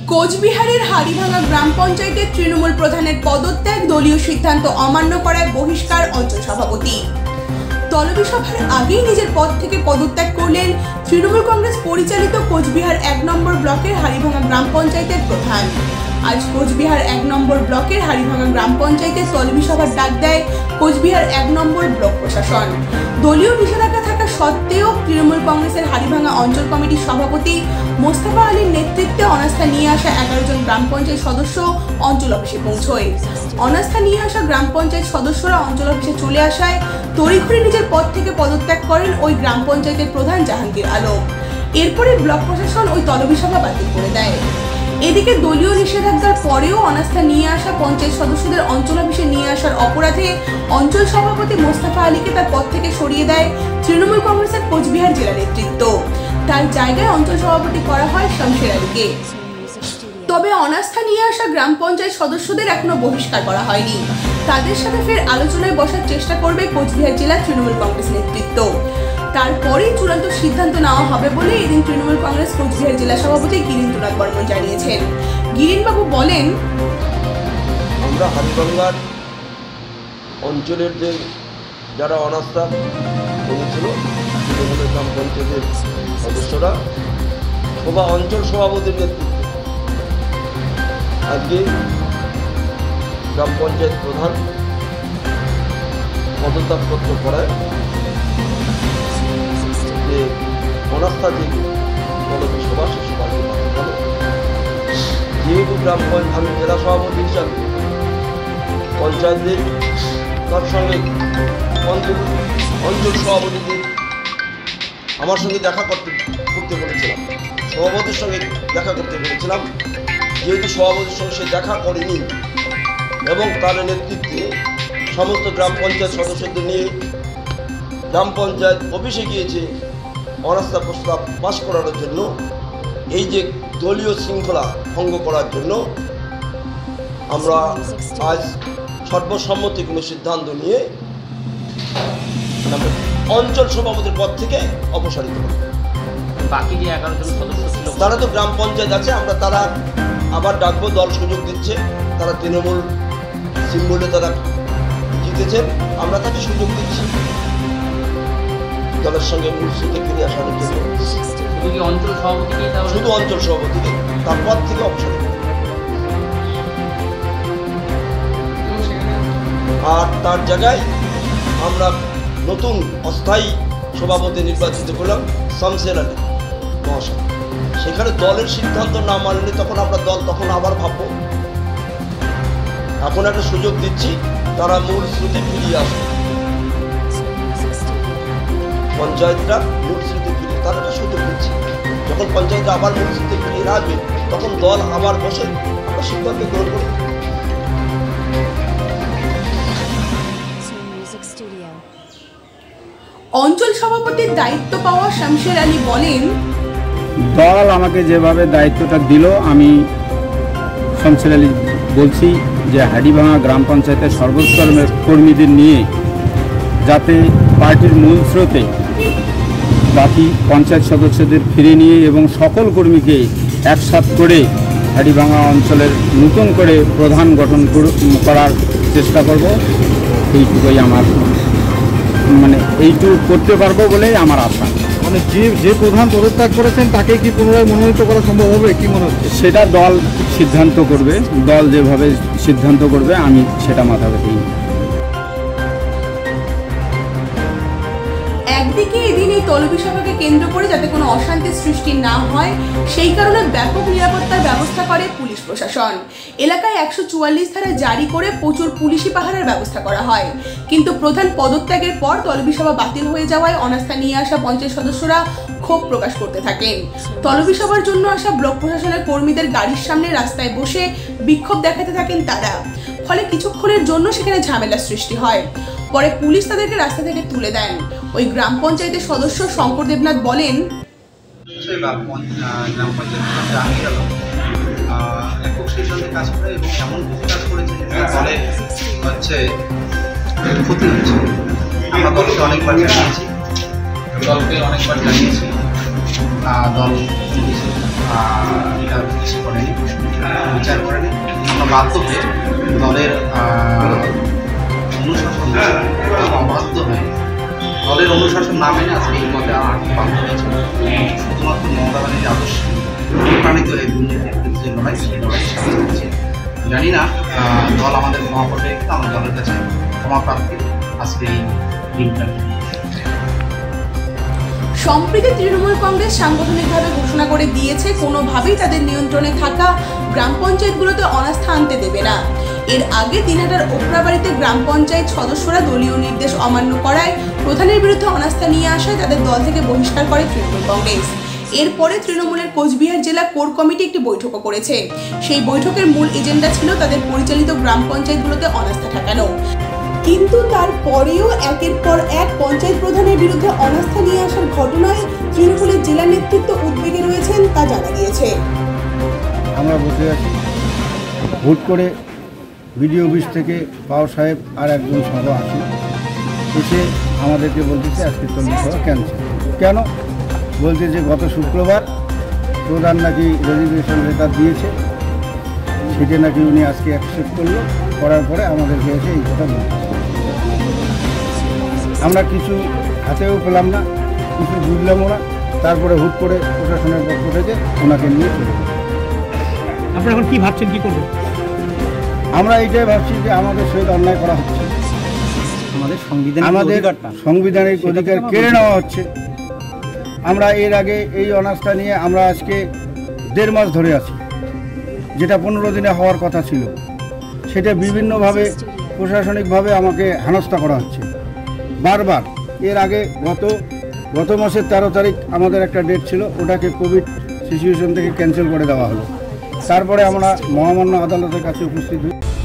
কোচবিহারের হাড়িভাঙা গ্রাম পঞ্চায়েতের তৃণমূল প্রধানের পদত্যাগ, দলীয় সিদ্ধান্ত অমান্য করায় বহিষ্কার অঞ্চল সভাপতি। তলবি সভার আগেই নিজের পদ থেকে পদত্যাগ করলেন তৃণমূল কংগ্রেস পরিচালিত কোচবিহার 1 নম্বর ব্লকের হাড়িভাঙা গ্রাম পঞ্চায়েতের প্রধান। আজ কোচবিহার 1 নম্বর ব্লকের হাড়িভাঙা গ্রাম পঞ্চায়েতের তলবি সভার ডাক দেয় কোচবিহার 1 নম্বর ব্লক প্রশাসন। দলীয় নিষেধাজ্ঞা থাকা সত্ত্বেও তৃণমূল কংগ্রেসের হাড়িভাঙা অঞ্চল কমিটির সভাপতি মোস্তফা আলীর নেতৃত্বে অনাস্থা নিয়ে আসা 11 জন গ্রাম পঞ্চায়েত সদস্য অঞ্চল অফিসে পৌঁছয়। অনাস্থা নিয়ে আসা গ্রাম পঞ্চায়েত সদস্যরা অঞ্চল অফিসে চলে আসায় তড়িঘড়ি নিজের পদ থেকে পদত্যাগ করেন ওই গ্রাম পঞ্চায়েতের প্রধান জাহাঙ্গীর আলম। এরপরে ব্লক প্রশাসন ওই তলবি সভা বাতিল করে দেয়। এদিকে দলীয় নিষেধাজ্ঞার পরেও অনাস্থা নিয়ে আসা পঞ্চায়েত সদস্যদের অঞ্চল অফিসে নিয়ে আসার অপরাধে অঞ্চল সভাপতি মোস্তফা আলীকে তার পদ থেকে সরিয়ে দেয় তৃণমূল কংগ্রেসের কোচবিহার জেলা নেতৃত্ব। তার জায়গায় অঞ্চল সভাপতি করা হয় শামশের আলীকে। তবে অনাস্থা নিয়ে আসা গ্রাম পঞ্চায়েত সদস্যদের এখনো বহিষ্কার করা হয়নি। তাদের সাথে ফের আলোচনায় বসার চেষ্টা করবে কোচবিহার জেলা তৃণমূল কংগ্রেস নেতৃত্ব। তারপরেই চূড়ান্ত সিদ্ধান্ত নেওয়া হবে বলে এদিন তৃণমূল কংগ্রেস কোচবিহার জেলা সভাপতি গিরীন্দ্রনাথ বর্মন জানিয়েছেন। গিরীনবাবু বলেন, আমরা হাড়িভাঙার অঞ্চলের যে যারা অনাস্থা করেছিল তৃণমূলের গ্রাম পঞ্চায়েতের সদস্যরা সভা অঞ্চল সভাপতির নেতৃত্বে আজকে গ্রাম পঞ্চায়েত প্রধান পদত্যাগপত্র করায় যে অনাস্থা যে তলবি সভা সে সভাকে বাতিল করে। যেহেতু গ্রাম পঞ্চায়েত আমি জেলা সভাপতি হিসাবে পঞ্চায়েতদের তার সঙ্গে অঞ্চল সভাপতিদের আমার সঙ্গে দেখা করতে বলেছিলাম, সভাপতির সঙ্গে দেখা করতে বলেছিলাম। যেহেতু সভাপতির সঙ্গে সে দেখা করেনি এবং তার নেতৃত্বে সমস্ত গ্রাম পঞ্চায়েত সদস্যদের নিয়ে গ্রাম পঞ্চায়েত অফিসে গিয়েছে অনাস্থা প্রস্তাব পাশ করানোর জন্য, এই যে দলীয় শৃঙ্খলা ভঙ্গ করার জন্য আমরা আজ সর্বসম্মতি কোনো সিদ্ধান্ত নিয়ে অঞ্চল সভাপতির পদ থেকে অপসারিত করব। বাকি যে 11 জন সদস্য ছিল তারা তো গ্রাম পঞ্চায়েত আছে, তারা আবার ডাকবো, দল সুযোগ দিচ্ছে, তারা তৃণমূল সিম্বলে তারা জিতেছেন, আমরা তাকে সুযোগ দিচ্ছি দলের সঙ্গে মূল স্রোতে ফিরে আসার জন্য। শুধু কি অঞ্চল সভাপতিকে, শুধু অঞ্চল সভাপতিকে তার পদ থেকে অপসারিত, আর তার জায়গায় আমরা নতুন অস্থায়ী সভাপতি নির্বাচিত করলাম শামশের আলী মহাশয়। সেখানে দলের সিদ্ধান্ত না মানলে তখন আমরা তখন আবার ভাববো। এখন একটা সুযোগ দিচ্ছি, তারা মূল স্রোতে ফিরিয়ে আসবে, পঞ্চায়েতটা মূল স্রোতে ফিরিয়ে তার একটা সুযোগ দিচ্ছি। যখন পঞ্চায়েতটা আবার মূল স্রোতে ফিরিয়ে আসবে তখন দল আবার বসে আমরা সিদ্ধান্ত গ্রহণ করব। অঞ্চল সভাপতির দায়িত্ব পাওয়া শামশের আলী বলেন, দল আমাকে যেভাবে দায়িত্বটা দিল, আমি শামশের আলী বলছি যে হাড়িভাঙা গ্রাম পঞ্চায়েতের সর্বস্তরের কর্মীদের নিয়ে যাতে পার্টির মূল স্রোতে বাকি পঞ্চায়েত সদস্যদের ফিরে নিয়ে এবং সকল কর্মীকে একসাথ করে হাড়িভাঙা অঞ্চলের নতুন করে প্রধান গঠন করার চেষ্টা করব। এইটুকুই আমার এইটুকু করতে পারবো বলেই আমার আশা। যে প্রধান পদত্যাগ করেছেন তাকে কি পুনরায় মনোনীত করা সম্ভব হবে, কি মনে হচ্ছে? সেটা দল সিদ্ধান্ত করবে, দল যেভাবে সিদ্ধান্ত করবে আমি সেটা মাথা ব্যথাই। একদিকে এদিন এই তলবি সভাকে কেন্দ্র করে যাতে কোনো অশান্তির সৃষ্টি না হয় সেই কারণে ব্যাপক নিরাপত্তার ব্যবস্থা করে পুলিশ প্রশাসন। এলাকায় 144 ধারা জারি করে প্রচুর পুলিশি পাহারার ব্যবস্থা করা হয়। কিন্তু প্রধান পদত্যাগের পর তলবি সভা বাতিল হয়ে যাওয়ায় অনাস্থা নিয়ে আসা পঞ্চায়েত সদস্যরা ক্ষোভ প্রকাশ করতে থাকেন। তলবি সভার জন্য আসা ব্লক প্রশাসনের কর্মীদের গাড়ির সামনে রাস্তায় বসে বিক্ষোভ দেখাতে থাকেন তারা। ফলে কিছুক্ষণের জন্য সেখানে ঝামেলার সৃষ্টি হয়। পরে পুলিশ তাদেরকে রাস্তা থেকে তুলে দেন। ওই গ্রাম পঞ্চায়েতের সদস্য শঙ্কর দেবনাথ বলেন, গ্রাম পঞ্চায়েত জাহাঙ্গীর আলম একক সিদ্ধান্তে কাজ করে এবং এমন কাজ করেছে দলে হচ্ছে ক্ষতি হচ্ছে। আমরা দলকে অনেকবার জানিয়েছি, দল দল এটা ইচ্ছে করেনি, বিচার করেনি। আমরা বাধ্য হয়ে দলের অনুশাসন অবাধ্য হয়ে দলের অনুশাসন না মেনে আজকে এই পথে বাধ্য হয়েছে। শুধুমাত্র মমতা ব্যানার্জির আদর্শ অনুপ্রাণিত হয়ে দুর্নীতির বিরুদ্ধে লড়াই, সেই লড়াই চালিয়ে যাচ্ছে। জানি না দল আমাদের ক্ষমা করবে, কিন্তু আমরা দলের কাছে ক্ষমা প্রার্থী আজকে এই দিনটা। সম্প্রতি তৃণমূল কংগ্রেস সাংগঠনিকভাবে ঘোষণা করে দিয়েছে কোনোভাবেই তাদের নিয়ন্ত্রণে থাকা গ্রাম পঞ্চায়েতগুলোতে অনাস্থা আনতে দেবে না। এর আগে দিনহাটার ওপরাবাড়িতে গ্রাম পঞ্চায়েত সদস্যরা দলীয় নির্দেশ অমান্য করায় প্রধানের বিরুদ্ধে অনাস্থা নিয়ে আসায় তাদের দল থেকে বহিষ্কার করে তৃণমূল কংগ্রেস। এরপরে তৃণমূলের কোচবিহার জেলা কোর কমিটি একটি বৈঠকও করেছে। সেই বৈঠকের মূল এজেন্ডা ছিল তাদের পরিচালিত গ্রাম পঞ্চায়েতগুলোতে অনাস্থা ঠেকানো। কিন্তু তারপরেও একের পর এক পঞ্চায়েত প্রধানের বিরুদ্ধে অনাস্থা নিয়ে আসার ঘটনায় তৃণমূলের জেলা নেতৃত্ব উদ্বেগে রয়েছেন তা জানা গিয়েছে। আমরা বসে আছি, হুট করে বিডিও অফিস থেকে পাওয়ার সাহেব আর একজন সভা আসে, এসে আমাদেরকে বলতেছে আজকে 40 সভা ক্যান্সেল। কেন? বলছে যে গত শুক্রবার প্রধান নাকি রেজিগনেশন লেটার দিয়েছে, সেটা নাকি উনি আজকে অ্যাকসেপ্ট করলো, করার পরে আমাদেরকে এসে এই কথা বলতেছে। আমরা কিছু হাতেও পেলাম না, কিছু বুঝলামও না। তারপরে হুট করে প্রশাসনের পক্ষ থেকে ওনাকে নিয়ে চলে গেল। আপনারা এখন কি ভাবছেন, কি করবেন? আমরা এইটাই ভাবছি যে আমাদের সহিত অন্যায় করা হচ্ছে, আমাদের সাংবিধানিক অধিকার কেড়ে নেওয়া হচ্ছে। আমরা এর আগে এই অনাস্থা নিয়ে আমরা আজকে 1.5 মাস ধরে আছি, যেটা 15 দিনে হওয়ার কথা ছিল। সেটা বিভিন্নভাবে প্রশাসনিকভাবে আমাকে হেনস্থা করা হচ্ছে বারবার। এর আগে গত মাসের 13 তারিখ আমাদের একটা ডেট ছিল, ওটাকে কোভিড সিচুয়েশন থেকে ক্যান্সেল করে দেওয়া হলো। তারপরে আমরা মহামান্য আদালতের কাছে উপস্থিত হই।